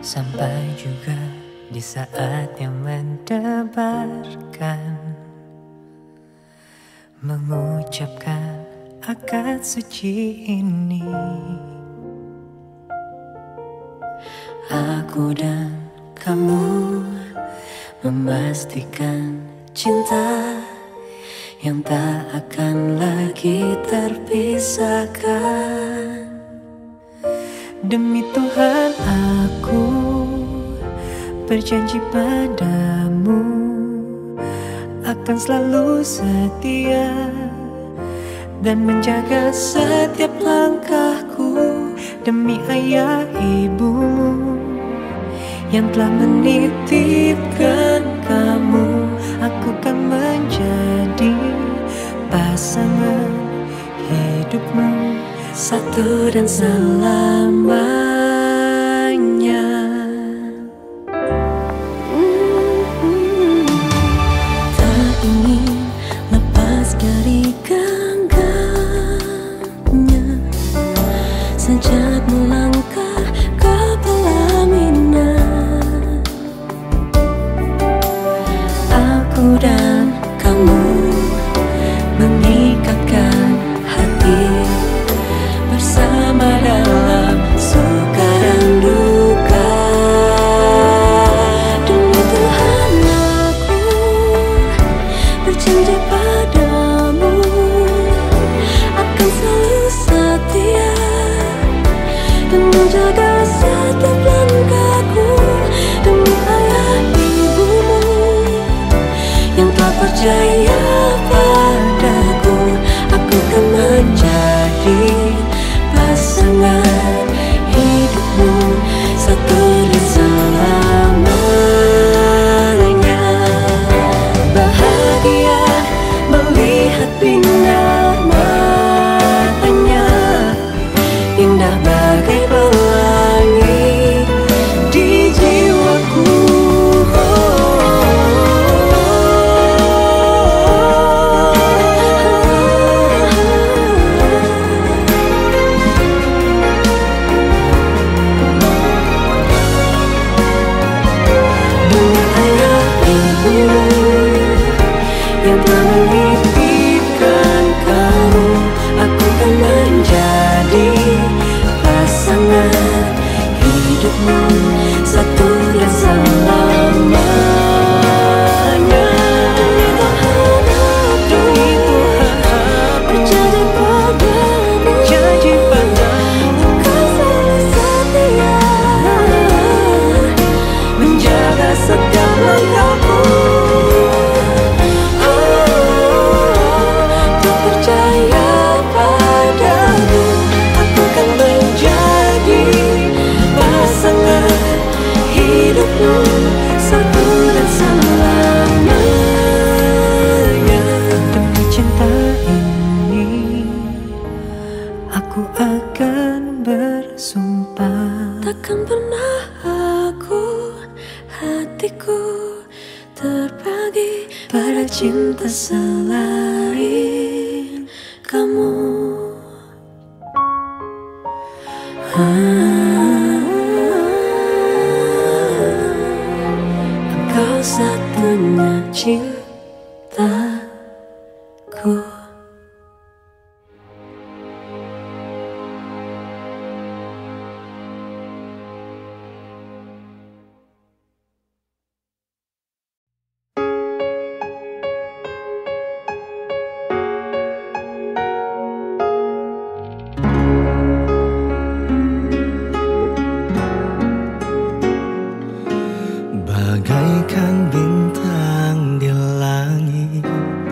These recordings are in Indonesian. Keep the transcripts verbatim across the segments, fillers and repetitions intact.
Sampai juga di saat yang mendebarkan, mengucapkan akad suci ini. Aku dan kamu memastikan cinta yang tak akan lagi terpisahkan. Demi Tuhan aku berjanji padamu akan selalu setia dan menjaga setiap langkahku. Demi ayah ibumu yang telah menitipkan kamu, aku kan menjadi pasangan hidupmu satu dan selamanya. Mm-hmm. Tak ingin lepas dari genggamnya sejak melangkah ke pelaminan. Aku dan kamu mengikatkan hati bersama dalam suka dan duka. Demi Tuhan aku berjanji padamu akan selalu setia dan menjaga setiap langkahku. Demi ayah ibumu yang telah percaya padaku, aku kan menjadi pasangan hidupmu satu dan selamanya. Bahagia melihat binar matanya, indah bagai pelangi di jiwaku. Yang telah menitipkan kamu, aku kan menjadi pasangan hidupmu satu dan selamanya. Demi Tuhan aku berjanji padamu, berjanji padamu akan selalu setia menjaga setiap langkahku. Satu dan selamanya. Demi cinta ini aku akan bersumpah, takkan pernah aku hatiku terbagi pada cinta selain kamu. Kau satunya cintaku. Bagaikan bintang di langit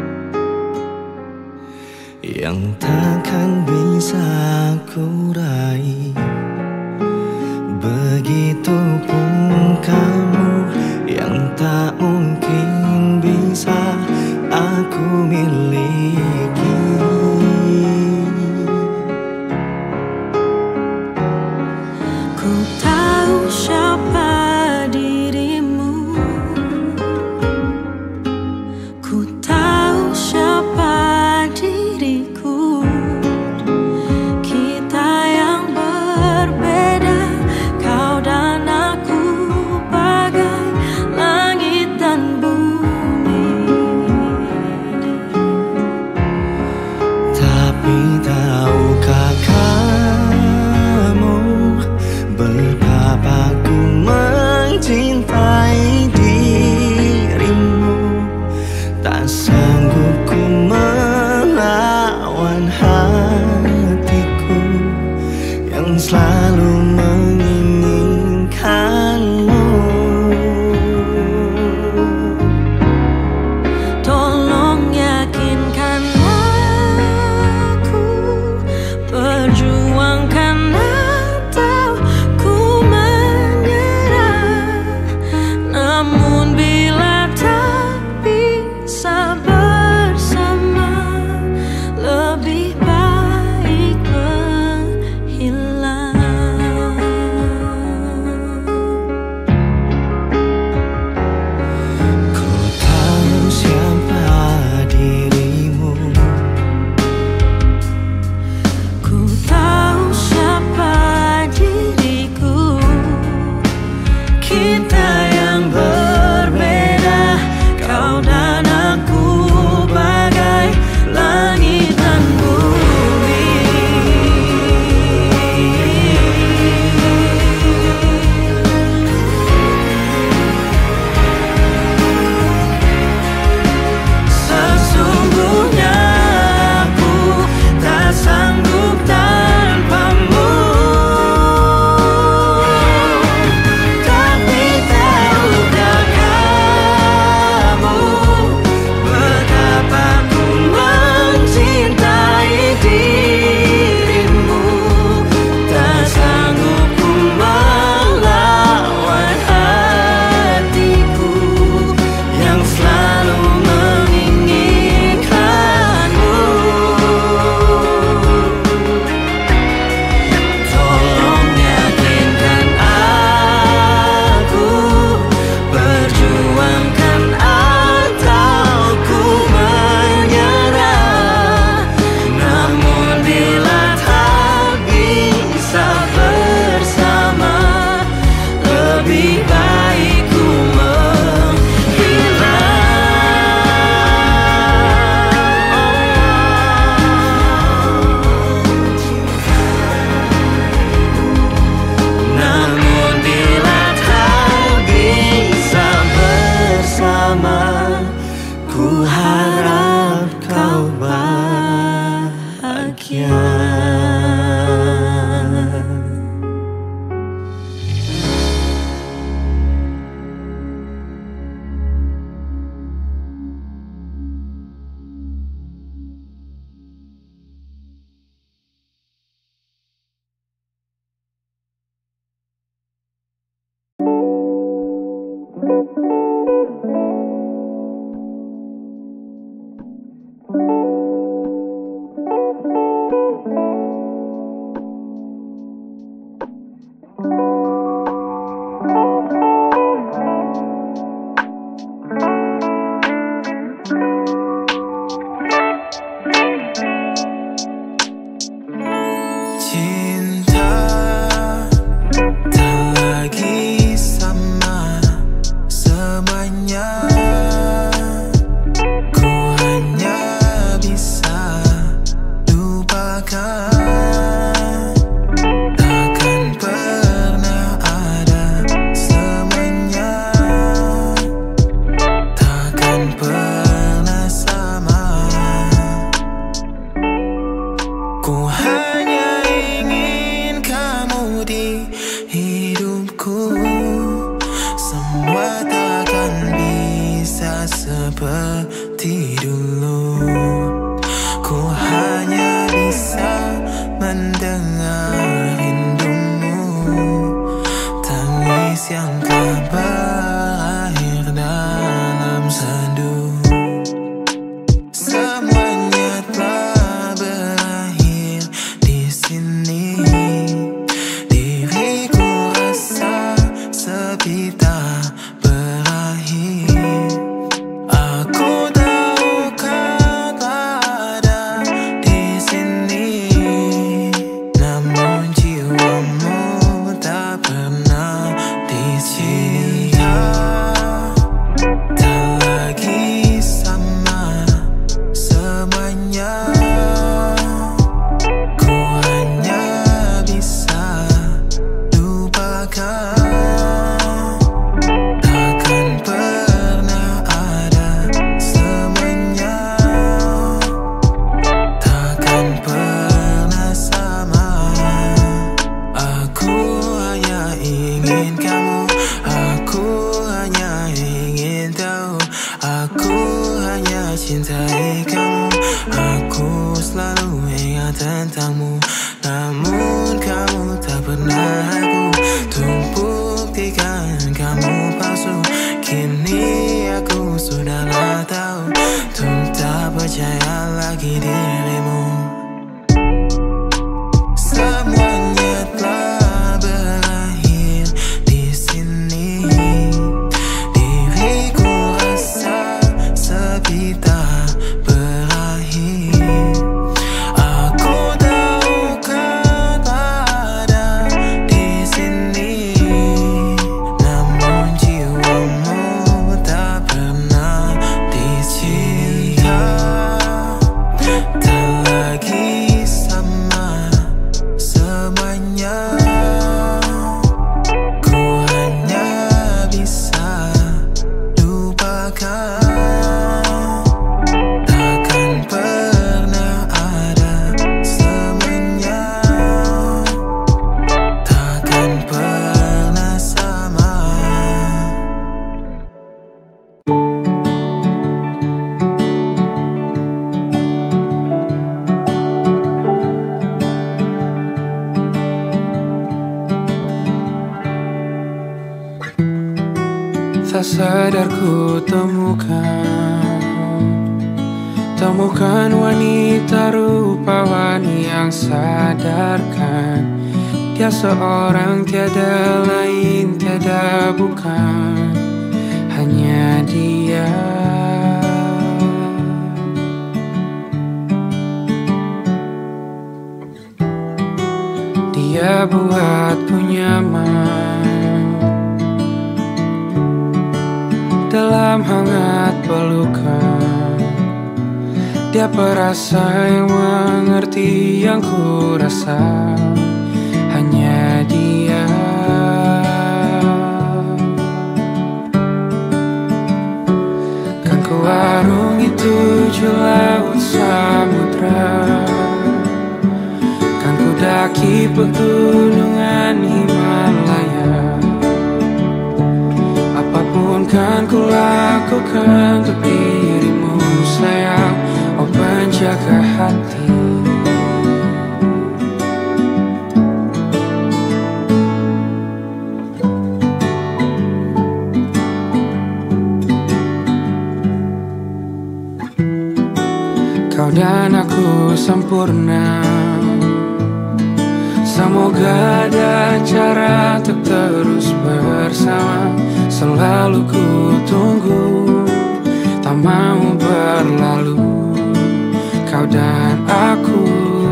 yang takkan bisa ku raih, begitupun kamu yang tak mungkin bisa aku miliki. Ku tahu siapa Kita yang berbeda, kau dan aku yang selalu menginginkanmu. Tolong yakinkan aku, perjuangkan atau ku menyerah. Namun bila tak bisa bersama, lebih baik menghilang. Ku tahu siapa dirimu, Ku tahu siapa diriku. kita yang berbeda, kau dan aku bagai langit dan bumi. Sesungguhnya aku tak sanggup tanpamu, tapi tahukah kamu betapa ku mencintai dirimu. Tak sanggup ku melawan hatiku yang selalu menginginkanmu. Tolong yakinkan aku, perjuangkan atau ku menyerah. Namun bila tak bisa bersama, lebih baik ku menghilang. Namun bila tak bisa bersama, ku harap kau bahagia. semuanya. Ku hanya bisa lupakan. Takkan pernah ada semuanya. Takkan pernah sama. Tak sadar ku temukan Temukan wanita rupawan yang sadarkan Dia seorang tiada lain, tiada bukan, hanya dia. Dia buatku nyaman dalam hangat pelukan. Dia perasa yang mengerti yang ku rasa, hanya dia. Kan ku arungi tujuh laut samudra, kan ku daki pegunungan Himalaya. Apapun kan ku lakukan untuk dirimu sayang, oh penjaga hati. Kau dan aku sempurna, semoga ada cara untuk terus bersama. Selalu ku tunggu, tak mau berlalu, kau dan aku.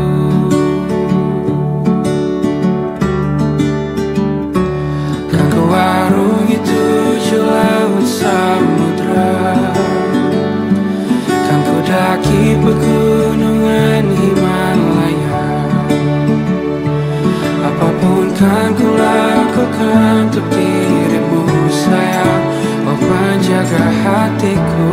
Kan ku arungi tujuh laut samudra, kan ku daki pegunungan Himalaya. Apapun kan ku lakukan untuk dirimu sayang, oh penjaga hatiku.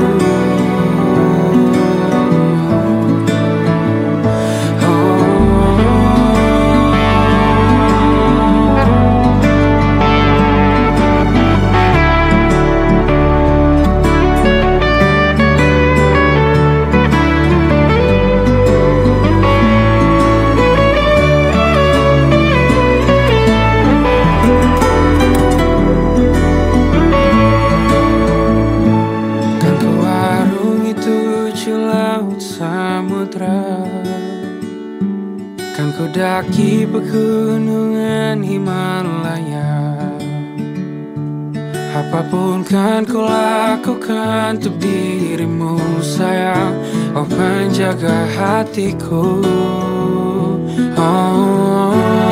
Kan ku daki pegunungan Himalaya. Apapun kan ku lakukan untuk dirimu sayang, oh penjaga hatiku. Oh